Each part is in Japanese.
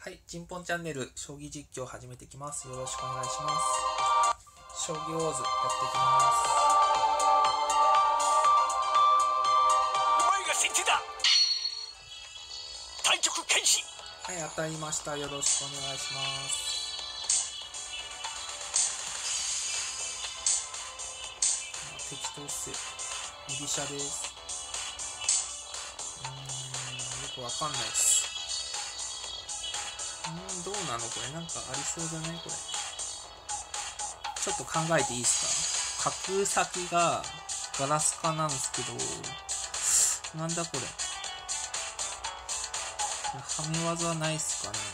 はい、チンポンチャンネル将棋実況を始めていきます。よろしくお願いします。将棋ウォーズやっていきます。 お前が先手だ。対局開始。 はい、当たりました。よろしくお願いします。適当っすよ。居飛車です。よくわかんないっす。どうなのこれ、なんかありそうじゃないこれ。ちょっと考えていいですか？角先がガラス化なんですけど、なんだこれ。はめ技ないっすかね、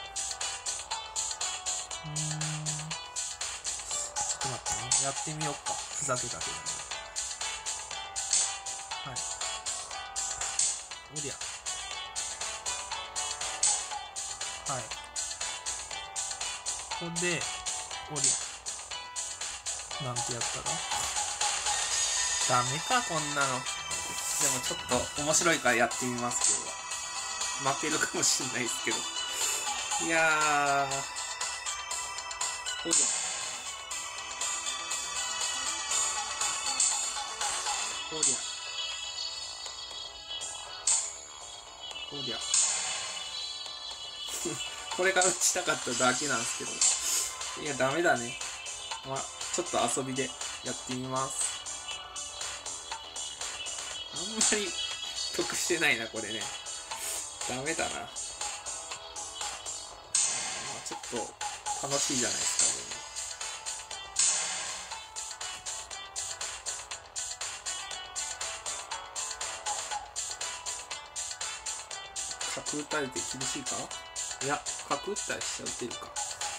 なんか。ちょっと待ってね。やってみようか。ふざけたけど。はい。おりゃ。はい。ここで、おりゃ。なんてやったらダメか、こんなの。でもちょっと面白いからやってみます、今日は。負けるかもしんないですけど。いやー。おりゃ。おりゃ。おりゃ。これが打ちたかっただけなんですけど。いや、ダメだね。まあ、ちょっと遊びでやってみます。あんまり得してないな、これね。ダメだな。まあ、ちょっと楽しいじゃないですか、角打たれて厳しいか？いや、角打ったら飛車打てるか。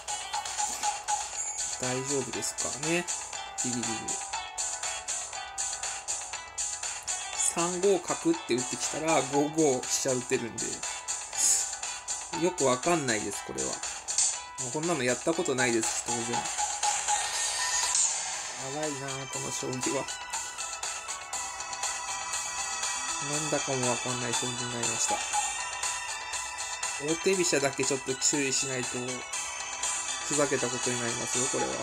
大丈夫ですかね。ギリギリ。3五角って打ってきたら5五飛車打てるんで、よくわかんないです、これは。こんなのやったことないですし、当然。長いなぁ、この将棋は。なんだかもわかんない将棋になりました。王手飛車だけちょっと注意しないと、ふざけたことになりますよ、これは。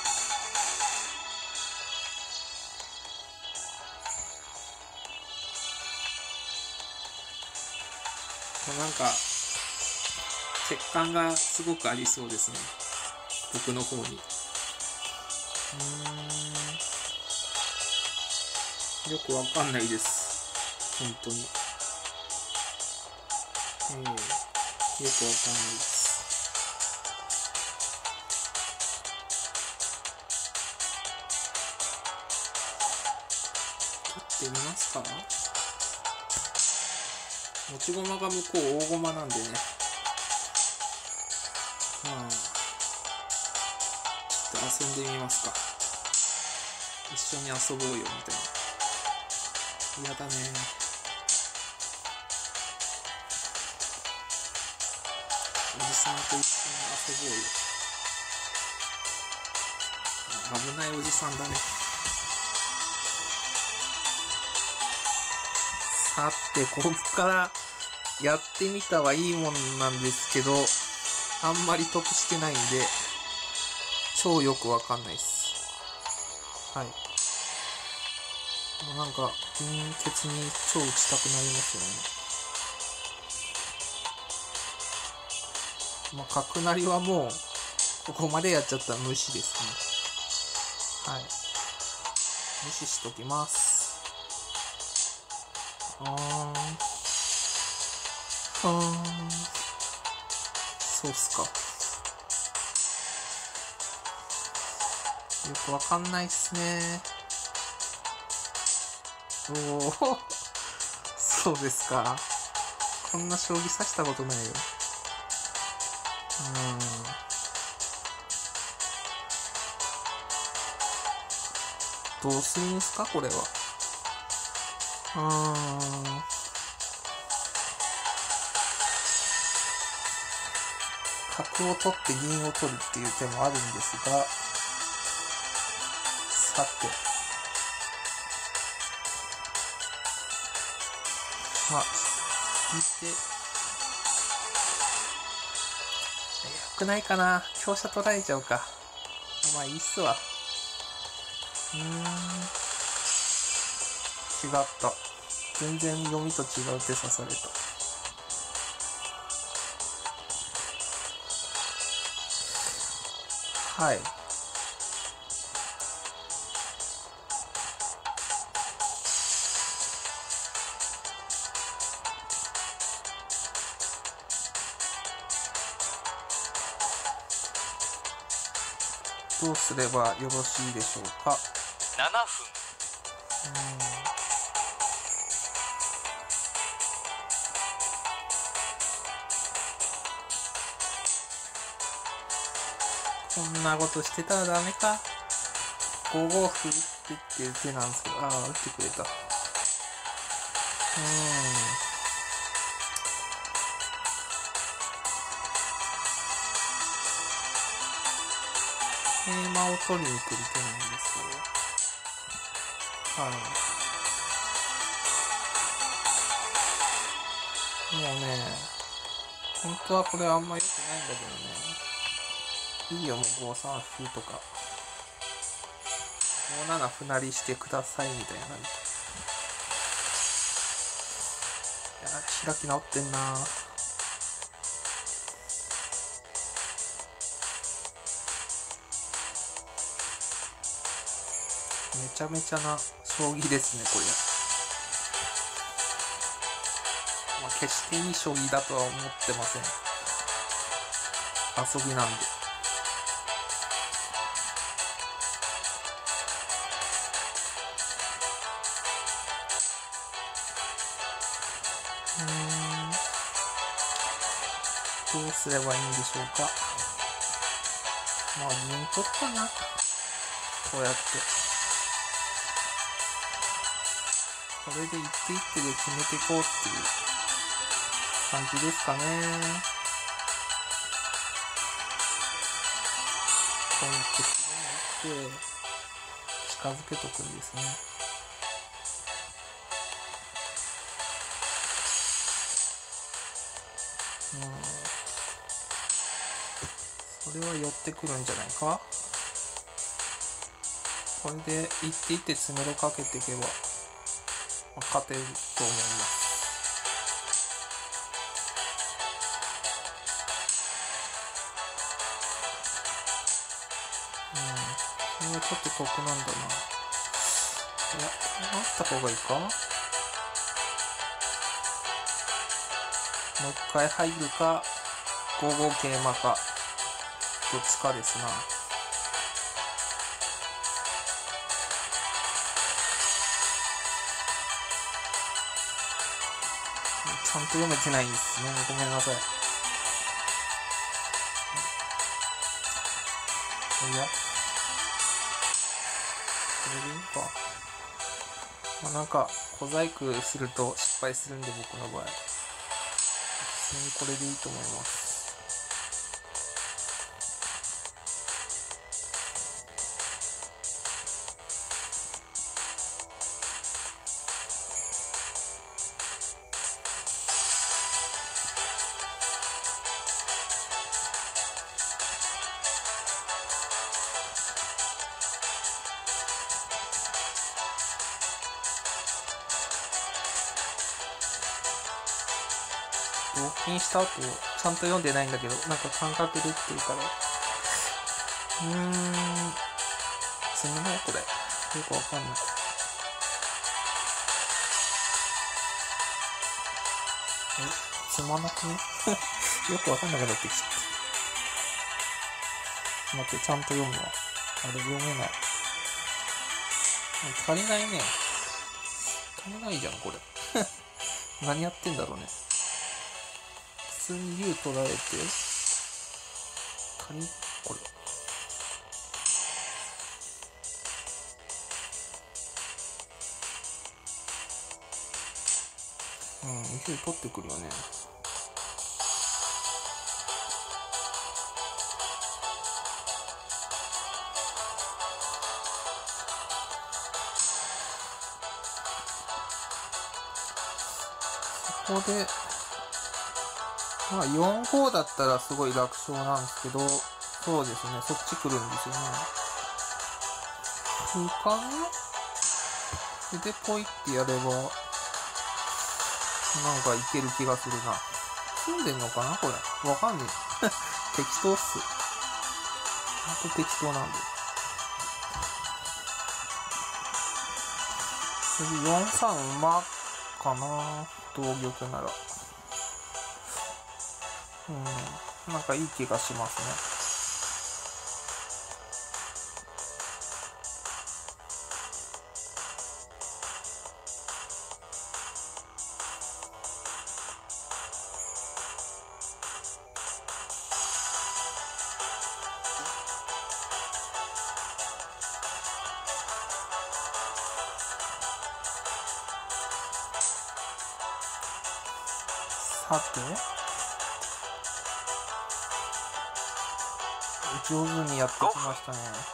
なんか、欠陥がすごくありそうですね。僕の方に。よくわかんないです。本当に。よくわかんないです。取ってみますか？持ち駒が向こう大駒なんでね。まあ、ちょっと遊んでみますか。一緒に遊ぼうよ、みたいな。嫌だね。おじさんと一緒に遊ぼうよ。危ないおじさんだね。さて、こっからやってみたはいいもんなんですけど、あんまり得してないんで、超よくわかんないっす。はい。なんか、銀鉄に超打ちたくなりますよね。まあ、角成りはもう、ここまでやっちゃったら無視ですね。はい。無視しときます。そうっすか。よくわかんないっすね。おお、そうですか。こんな将棋指したことないよ。どうするんすかこれは。角を取って銀を取るっていう手もあるんですが、さて。まあ、引いて、 くないかな。強者取られちゃうか。まあいいっすわ。違った。全然読みと違う手刺された。はい。どうすればよろしいでしょうか。 7分。 こんなことしてたらダメか。5五歩打ってっていう手なんですけど、ああ、打ってくれた。桂馬を取りに来る手なんですよ。はい。もうね、本当はこれあんま良くないんだけどね。いいよ、もう5三歩とか。5七歩成りしてくださいみたいな。いや、開き直ってんな。めちゃめちゃな将棋ですね、これ。まあ、決していい将棋だとは思ってません。遊びなんで。どうすればいいんでしょうか。まあ、銀取ったな。こうやって。これで一手一手で決めていこうっていう感じですかね。こうやって白に打って近づけとくんですね。それは寄ってくるんじゃないか。これで一手一手詰めろかけていけば、勝てると思います。これはちょっと得なんだな。いや、こうなった方がいいか。もう一回入るか、5五桂馬か、どっちかですな。ちゃんと読めてないんですね。ごめんなさい。いや、これでいいか。まあ、なんか、小細工すると失敗するんで、僕の場合。普通にこれでいいと思います。同金した後、ちゃんと読んでないんだけど、なんか感覚でっていうから。詰めないこれ。よくわかんない。詰まなくねよくわかんなくなってきちゃった。待って、ちゃんと読むわ。あれ、読めない。足りないね。足りないじゃん、これ。何やってんだろうね。普通に竜取られて、これ。竜取ってくるよね。ここで、 まあ4-5だったらすごい楽勝なんですけど、そうですね、そっち来るんですよね。空間でポイってやれば、なんかいける気がするな。住んでんのかなこれ。わかんねえ。適当っす。ほんと適当なんで。次4-3馬かな。同玉なら。なんかいい気がしますね。さて、上手にやってきましたね。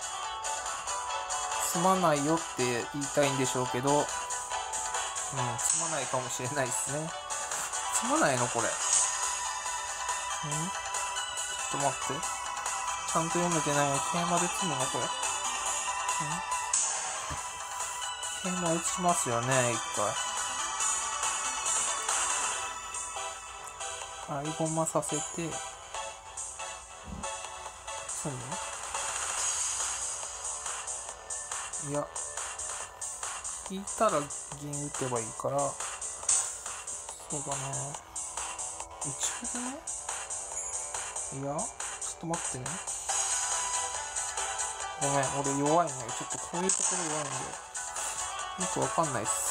すまないよって言いたいんでしょうけど、すまないかもしれないですね。すまないのこれ。ちょっと待って。ちゃんと読めてない。桂馬で詰むのこれ。桂馬打ちますよね、一回。合駒させて、詰む？いや、引いたら銀打てばいいから、そうだね。打ち歩ね？いや、ちょっと待ってね。ごめん、俺弱いね。ちょっとこういうところ弱いんで、よくわかんないっす。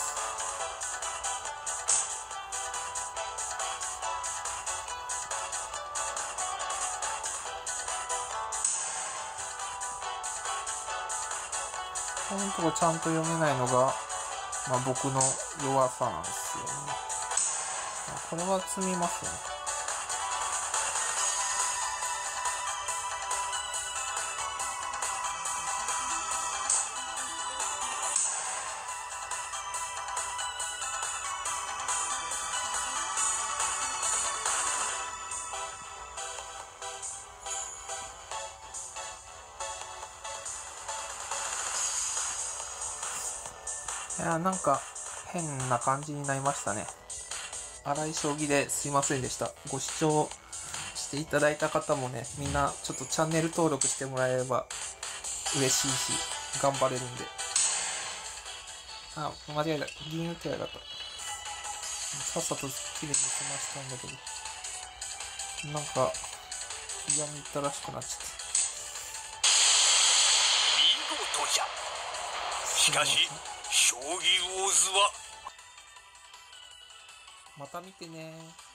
このとこちゃんと読めないのが、僕の弱さなんですよね。これは積みますね。いや、なんか変な感じになりましたね。荒い将棋ですいませんでした。ご視聴していただいた方もね、みんなちょっとチャンネル登録してもらえれば嬉しいし、頑張れるんで。間違えた。銀打ってやがった。さっさと綺麗に済ましたんだけど。なんか、嫌みったらしくなっちゃった。 見事じゃ。しかし将棋ウォーズはまた見てね。